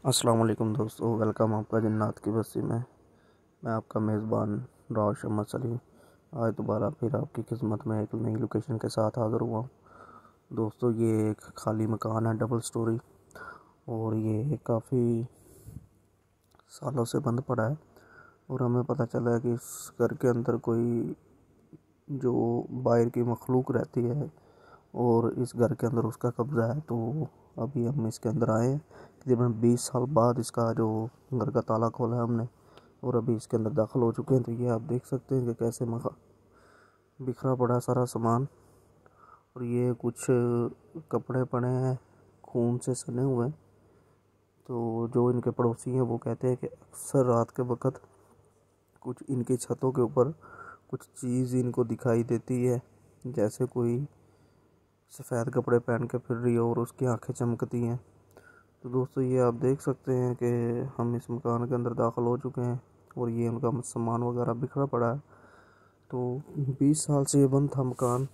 अस्सलाम वालेकुम दोस्तों, वेलकम आपका जन्नत की बस्ती में। मैं आपका मेज़बान राव शम्मद सलीम आज दोबारा फिर आपकी खिदमत में एक नई लोकेशन के साथ हाज़िर हुआ हूँ। दोस्तों, ये एक खाली मकान है, डबल स्टोरी, और ये काफ़ी सालों से बंद पड़ा है। और हमें पता चला है कि इस घर के अंदर कोई जो बाहर की मखलूक रहती है और इस घर के अंदर उसका कब्ज़ा है। तो अभी हम इसके अंदर आए हैं, तकरीबन 20 साल बाद इसका जो घर का ताला खोला है हमने, और अभी इसके अंदर दाखिल हो चुके हैं। तो ये आप देख सकते हैं कि कैसे बिखरा पड़ा है सारा सामान, और ये कुछ कपड़े पड़े हैं, खून से सने हुए हैं। तो जो इनके पड़ोसी हैं वो कहते हैं कि अक्सर रात के वक़्त कुछ इनकी छतों के ऊपर कुछ चीज़ इनको दिखाई देती है, जैसे कोई सफ़ेद कपड़े पहन के फिर रही हो और उसकी आंखें चमकती हैं। तो दोस्तों, ये आप देख सकते हैं कि हम इस मकान के अंदर दाखिल हो चुके हैं, और ये उनका सामान वगैरह बिखरा पड़ा है। तो 20 साल से ये बंद था मकान,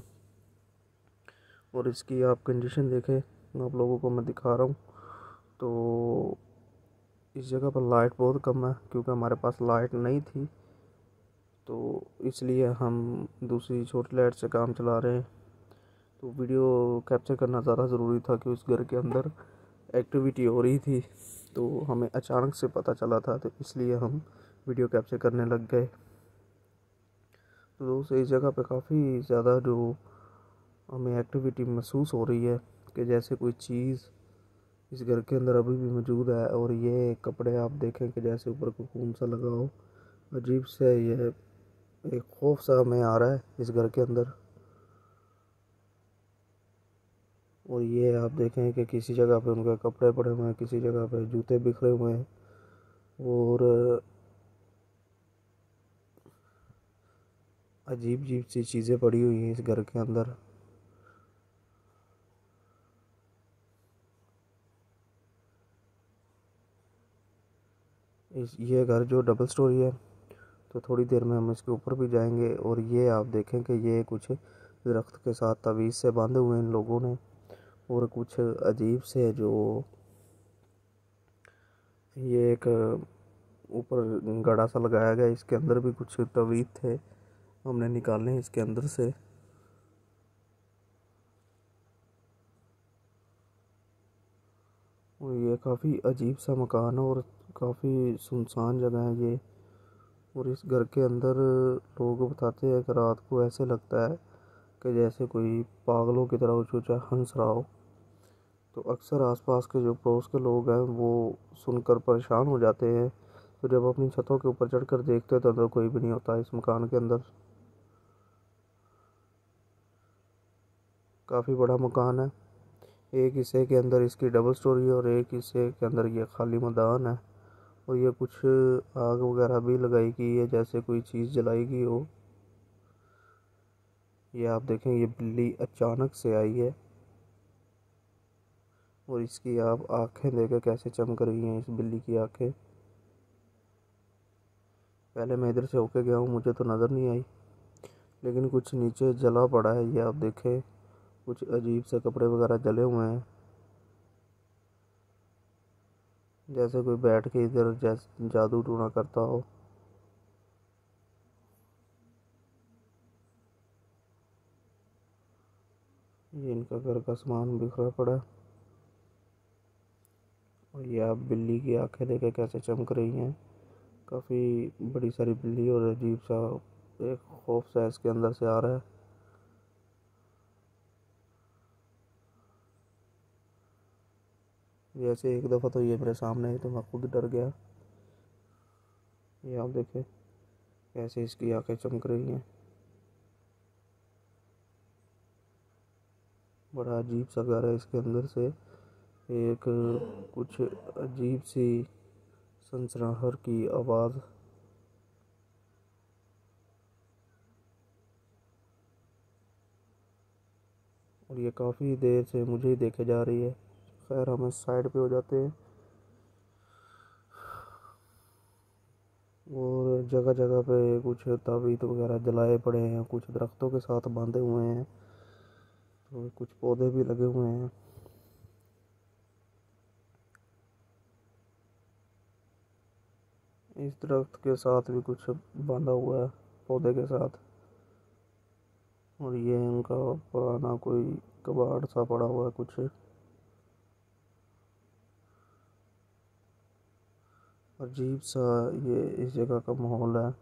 और इसकी आप कंडीशन देखें, आप लोगों को मैं दिखा रहा हूँ। तो इस जगह पर लाइट बहुत कम है, क्योंकि हमारे पास लाइट नहीं थी, तो इसलिए हम दूसरी छोटी लाइट से काम चला रहे हैं। तो वीडियो कैप्चर करना ज़्यादा ज़रूरी था कि उस घर के अंदर एक्टिविटी हो रही थी, तो हमें अचानक से पता चला था, तो इसलिए हम वीडियो कैप्चर करने लग गए। तो दोस्तों, इस जगह पे काफ़ी ज़्यादा जो हमें एक्टिविटी महसूस हो रही है कि जैसे कोई चीज़ इस घर के अंदर अभी भी मौजूद है। और ये कपड़े आप देखें कि जैसे ऊपर को खून सा लगा हो, अजीब से ये एक खौफ सा हमें आ रहा है इस घर के अंदर। और ये आप देखें कि किसी जगह पे उनके कपड़े पड़े हुए हैं, किसी जगह पे जूते बिखरे हुए हैं, और अजीब अजीब सी चीज़ें पड़ी हुई हैं इस घर के अंदर। ये घर जो डबल स्टोरी है, तो थोड़ी देर में हम इसके ऊपर भी जाएंगे। और ये आप देखें कि ये कुछ दरख्त के साथ तवीज़ से बांधे हुए हैं इन लोगों ने, और कुछ अजीब से जो ये एक ऊपर गड़ा सा लगाया गया, इसके अंदर भी कुछ तवीज़ थे, हमने निकाले इसके अंदर से। और ये काफ़ी अजीब सा मकान है और काफ़ी सुनसान जगह है ये। और इस घर के अंदर लोग बताते हैं कि रात को ऐसे लगता है कि जैसे कोई पागलों की तरह ऊँचा ऊँचा हंस रहा हो। तो अक्सर आसपास के जो पड़ोस के लोग हैं वो सुनकर परेशान हो जाते हैं। तो जब अपनी छतों के ऊपर चढ़कर देखते हैं तो अंदर कोई भी नहीं होता इस मकान के अंदर। काफ़ी बड़ा मकान है, एक हिस्से के अंदर इसकी डबल स्टोरी है और एक हिस्से के अंदर ये खाली मैदान है। और ये कुछ आग वगैरह भी लगाई गई है, जैसे कोई चीज़ जलाई गई हो। ये आप देखें, ये बिल्ली अचानक से आई है, और इसकी आप आंखें देखें कैसे चमक रही हैं इस बिल्ली की आंखें। पहले मैं इधर से होके गया हूँ, मुझे तो नज़र नहीं आई, लेकिन कुछ नीचे जला पड़ा है। ये आप देखें, कुछ अजीब से कपड़े वगैरह जले हुए हैं, जैसे कोई बैठ के इधर जैसे जादू टूना करता हो। ये इनका घर का सामान बिखरा पड़ा है, और ये आप बिल्ली की आंखें देखे कैसे चमक रही हैं। काफ़ी बड़ी सारी बिल्ली, और अजीब सा एक खौफ सा इसके अंदर से आ रहा है। जैसे एक दफ़ा तो ये मेरे सामने आई तो मैं खुद डर गया। ये आप देखें कैसे इसकी आंखें चमक रही हैं। बड़ा अजीब सा घर है, इसके अंदर से एक कुछ अजीब सी सनसनाहट की आवाज़। और ये काफ़ी देर से मुझे ही देखे जा रही है। खैर, हम इस साइड पे हो जाते हैं। और जगह जगह पे कुछ ताबीज़ वगैरह जलाए पड़े हैं, कुछ दरख्तों के साथ बांधे हुए हैं, तो कुछ पौधे भी लगे हुए हैं। इस दरख्त के साथ भी कुछ बांधा हुआ है, पौधे के साथ। और ये इनका पुराना कोई कबाड़ सा पड़ा हुआ है कुछ। अजीब सा ये इस जगह का माहौल है।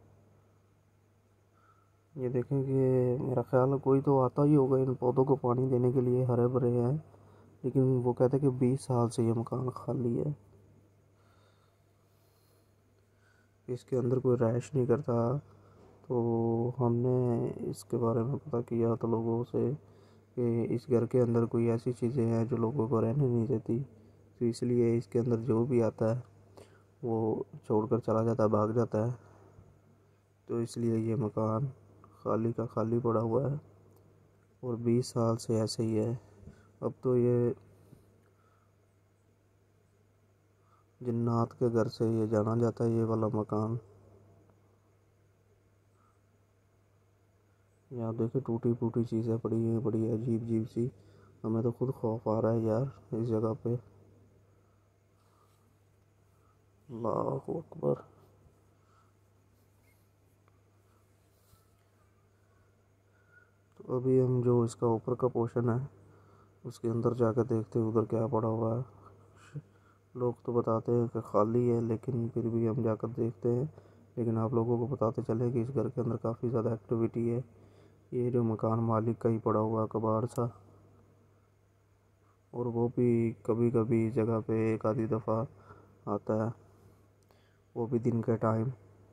ये देखें कि मेरा ख्याल है कोई तो आता ही होगा इन पौधों को पानी देने के लिए, हरे भरे हैं। लेकिन वो कहते हैं कि 20 साल से ये मकान खाली है, इसके अंदर कोई रहायश नहीं करता। तो हमने इसके बारे में पता किया तो लोगों से कि इस घर के अंदर कोई ऐसी चीज़ें हैं जो लोगों को रहने नहीं देती, तो इसलिए इसके अंदर जो भी आता है वो छोड़कर चला जाता है, भाग जाता है। तो इसलिए ये मकान खाली का खाली पड़ा हुआ है और 20 साल से ऐसे ही है। अब तो ये जिन्नात के घर से ये जाना जाता है, ये वाला मकान। यहाँ देखिए टूटी फूटी चीज़ें पड़ी हैं, बड़ी अजीब अजीब सी। हमें तो खुद खौफ आ रहा है यार इस जगह पे। अल्लाह अकबर। तो अभी हम जो इसका ऊपर का पोर्शन है उसके अंदर जाकर देखते हैं उधर क्या पड़ा हुआ है। लोग तो बताते हैं कि खाली है, लेकिन फिर भी हम जाकर देखते हैं। लेकिन आप लोगों को बताते चले कि इस घर के अंदर काफ़ी ज़्यादा एक्टिविटी है। ये जो मकान मालिक का ही पड़ा हुआ कबाड़ सा, और वो भी कभी कभी जगह पे एक आधी दफ़ा आता है, वो भी दिन के टाइम।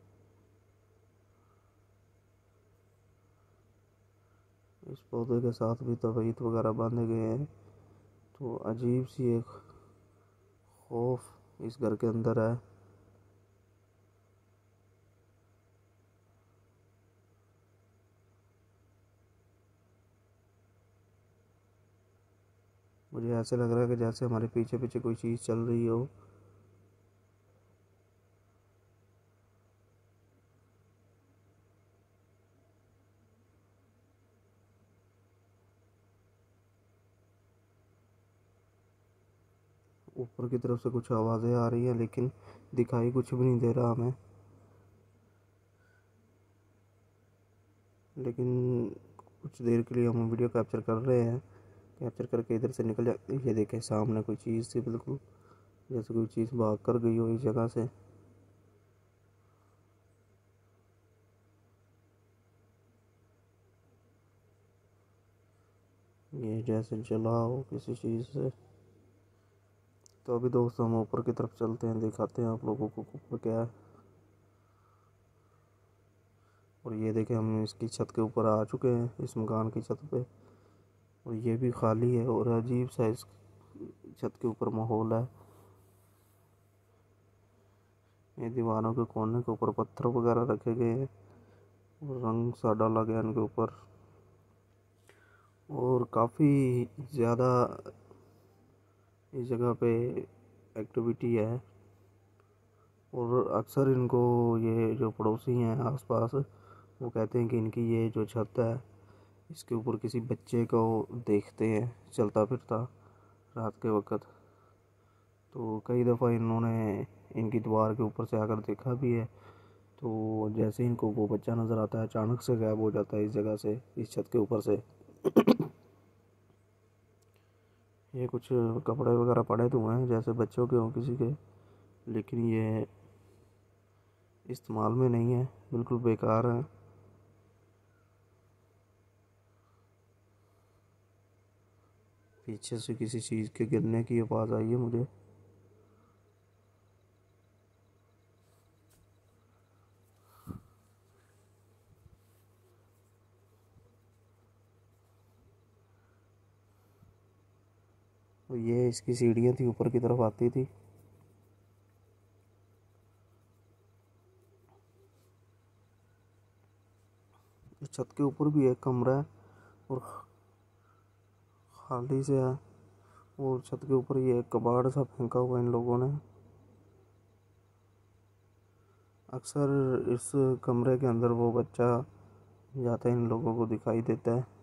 इस पौधे के साथ भी तवीत वगैरह बांधे गए हैं। तो अजीब सी एक खौफ इस घर के अंदर है। मुझे ऐसे लग रहा है कि जैसे हमारे पीछे पीछे कोई चीज़ चल रही हो। ऊपर की तरफ से कुछ आवाज़ें आ रही हैं, लेकिन दिखाई कुछ भी नहीं दे रहा हमें। लेकिन कुछ देर के लिए हम वीडियो कैप्चर कर रहे हैं। कैप्चर करके इधर से निकल जाते। ये देखें सामने कोई चीज़ थी, बिल्कुल जैसे कोई चीज़ भाग कर गई हो इस जगह से। ये जैसे जला हो किसी चीज़ से। तो अभी दोस्तों हम ऊपर की तरफ चलते हैं, दिखाते हैं आप लोगों को ऊपर क्या है। और ये देखें हम इसकी छत के ऊपर आ चुके हैं, इस मकान की छत पे। और ये भी खाली है और अजीब सा इस छत के ऊपर माहौल है। ये दीवारों के कोने के ऊपर पत्थर वगैरह रखे गए हैं और रंग सा डाला गया इनके ऊपर। और काफ़ी ज़्यादा इस जगह पे एक्टिविटी है। और अक्सर इनको ये जो पड़ोसी हैं आसपास, वो कहते हैं कि इनकी ये जो छत है इसके ऊपर किसी बच्चे को देखते हैं चलता फिरता रात के वक्त। तो कई दफ़ा इन्होंने इनकी दीवार के ऊपर से आकर देखा भी है। तो जैसे इनको वो बच्चा नज़र आता है अचानक से गायब हो जाता है इस जगह से, इस छत के ऊपर से। ये कुछ कपड़े वगैरह पड़े तो हुए हैं जैसे बच्चों के हों किसी के, लेकिन ये इस्तेमाल में नहीं है, बिल्कुल बेकार है। पीछे से किसी चीज़ के गिरने की आवाज़ आई है मुझे। तो ये इसकी सीढ़ियाँ थी, ऊपर की तरफ आती थी। इस छत के ऊपर भी एक कमरा है और खाली से है। और छत के ऊपर ये एक कबाड़ सा फेंका हुआ इन लोगों ने। अक्सर इस कमरे के अंदर वो बच्चा जाता है इन लोगों को दिखाई देता है।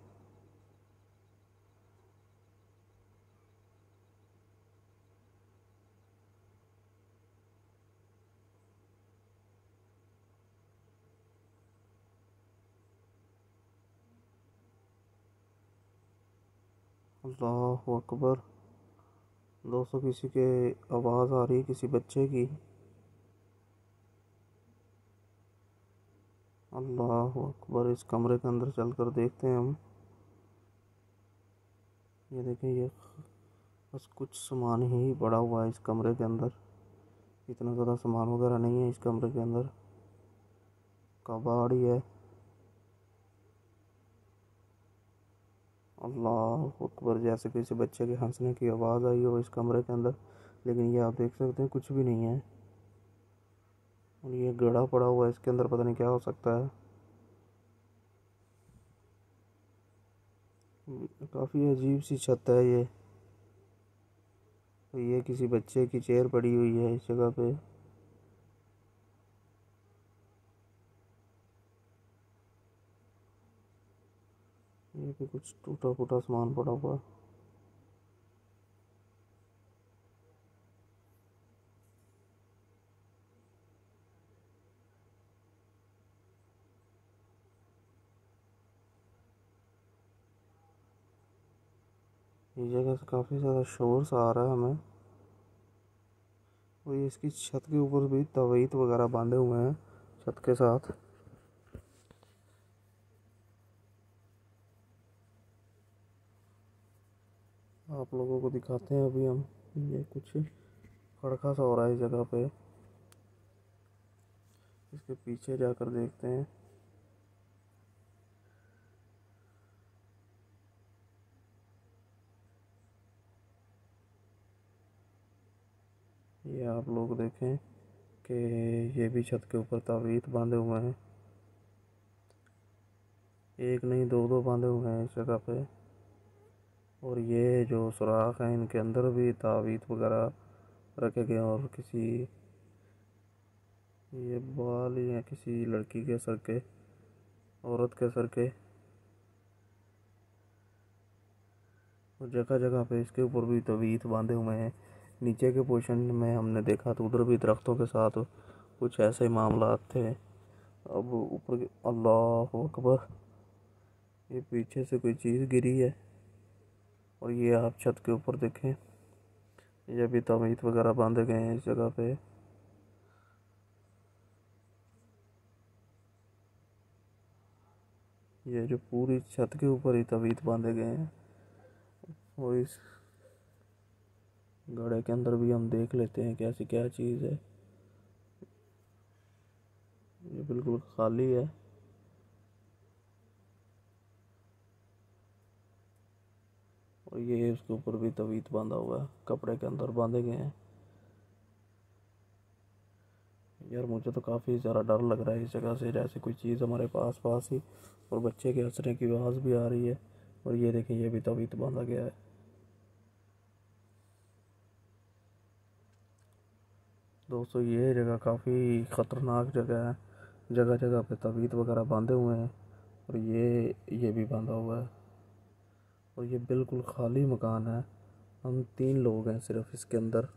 अल्लाह अकबर। दोस्तों किसी के आवाज़ आ रही है, किसी बच्चे की। अल्लाह अकबर। इस कमरे के अंदर चलकर देखते हैं हम। ये देखें, ये बस कुछ सामान ही पड़ा हुआ है इस कमरे के अंदर। इतना ज़्यादा सामान वगैरह नहीं है इस कमरे के अंदर। कबाड़ ही है। अल्लाह अकबर। जैसे किसी बच्चे के हंसने की आवाज़ आई हो इस कमरे के अंदर, लेकिन ये आप देख सकते हैं कुछ भी नहीं है। और ये गड़ा पड़ा हुआ है इसके अंदर, पता नहीं क्या हो सकता है। काफ़ी अजीब सी छत है ये। तो ये किसी बच्चे की चेयर पड़ी हुई है इस जगह पे। ये भी कुछ टूटा फूटा सामान पड़ा हुआ है। इस जगह से काफ़ी ज़्यादा शोर सा आ रहा है हमें। और ये इसकी छत के ऊपर भी तवीत वगैरह बांधे हुए हैं छत के साथ। आप लोगों को दिखाते हैं अभी हम। ये कुछ खड़का सा हो रहा है इस जगह पे। इसके पीछे जाकर देखते हैं। ये आप लोग देखें कि ये भी छत के ऊपर तावीत बांधे हुए हैं। एक नहीं, दो दो बांधे हुए हैं इस जगह पे। और ये जो सुराख हैं इनके अंदर भी तावीत वगैरह रखे गए हैं। और किसी, ये बाल या किसी लड़की के सर के, औरत के सर के। और जगह जगह पे इसके ऊपर भी तवीत बांधे हुए हैं। नीचे के पोर्शन में हमने देखा तो उधर भी दरख्तों के साथ कुछ ऐसे मामला थे। अब ऊपर अल्लाह अकबर। ये पीछे से कोई चीज़ गिरी है। और ये आप छत के ऊपर देखें, ये भी तवीत वगैरह बांधे गए हैं इस जगह पे। ये जो पूरी छत के ऊपर ही तवीत बांधे गए हैं। और इस घड़े के अंदर भी हम देख लेते हैं कैसी क्या चीज़ है। ये बिल्कुल खाली है। और ये उसके ऊपर भी तवीत बांधा हुआ है, कपड़े के अंदर बांधे गए हैं। यार मुझे तो काफ़ी ज़्यादा डर लग रहा है इस जगह से, जैसे कोई चीज़ हमारे पास पास ही। और बच्चे के हंसने की आवाज़ भी आ रही है। और ये देखें, ये भी तवीत बांधा गया है। दोस्तों ये जगह काफ़ी ख़तरनाक जगह है। जगह जगह पे तवीत वगैरह बांधे हुए हैं। और ये भी बांधा हुआ है। और ये बिल्कुल खाली मकान है। हम 3 लोग हैं सिर्फ इसके अंदर।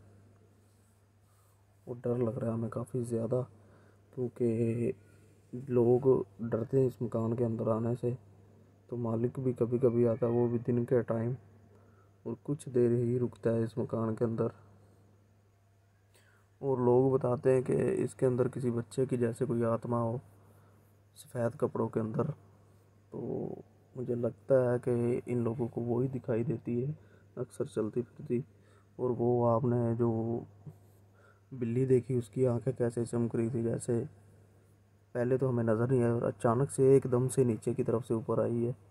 और डर लग रहा है हमें काफ़ी ज़्यादा, क्योंकि लोग डरते हैं इस मकान के अंदर आने से। तो मालिक भी कभी कभी आता है, वो भी दिन के टाइम। और कुछ देर ही रुकता है इस मकान के अंदर। और लोग बताते हैं कि इसके अंदर किसी बच्चे की जैसे कोई आत्मा हो सफ़ेद कपड़ों के अंदर। तो मुझे लगता है कि इन लोगों को वही दिखाई देती है अक्सर चलती फिरती। और वो आपने जो बिल्ली देखी, उसकी आंखें कैसे चमक रही थी, जैसे पहले तो हमें नज़र नहीं आई और अचानक से एकदम से नीचे की तरफ से ऊपर आई है।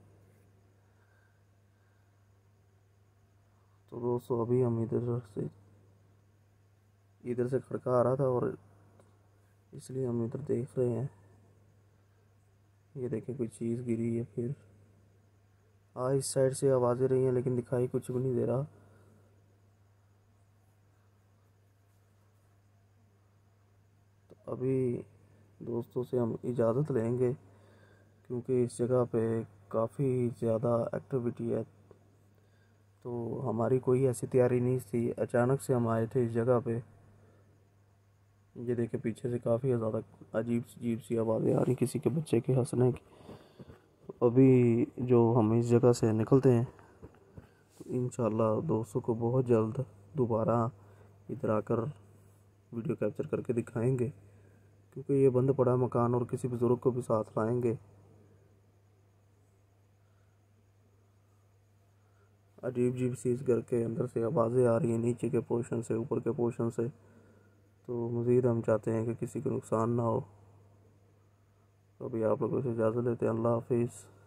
तो दोस्तों अभी हम इधर से खड़का आ रहा था, और इसलिए हम इधर देख रहे हैं। ये देखें, कोई चीज़ गिरी है फिर। इस साइड से आवाज़ें रही हैं, लेकिन दिखाई कुछ भी नहीं दे रहा। तो अभी दोस्तों से हम इजाज़त लेंगे, क्योंकि इस जगह पे काफ़ी ज़्यादा एक्टिविटी है। तो हमारी कोई ऐसी तैयारी नहीं थी, अचानक से हम आए थे इस जगह पे। ये देखे पीछे से काफ़ी ज़्यादा अजीब सी आवाज़ें आ रही किसी के बच्चे के हंसने की। तो अभी जो हम इस जगह से निकलते हैं, तो इंशाल्लाह दोस्तों को बहुत जल्द दोबारा इधर आकर वीडियो कैप्चर करके दिखाएंगे, क्योंकि ये बंद पड़ा मकान और किसी बुज़ुर्ग को भी साथ लाएंगे। अजीब अजीब सी इस घर के अंदर से आवाज़ें आ रही हैं, नीचे के पोर्शन से, ऊपर के पोर्शन से। तो मज़ीद हम चाहते हैं कि किसी को नुकसान ना हो। तो अभी आप लोगों से इजाज़त लेते हैं। अल्लाह हाफिज़।